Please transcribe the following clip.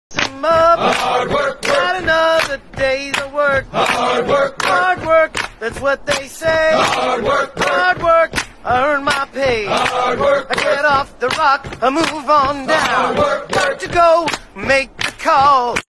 Some up. Hard work, Got another day's of work. hard work, Hard work, that's what they say. hard work, Hard work, I earn my pay. hard work, I get off the rock, I move on down. hard work, Got to go, make the call.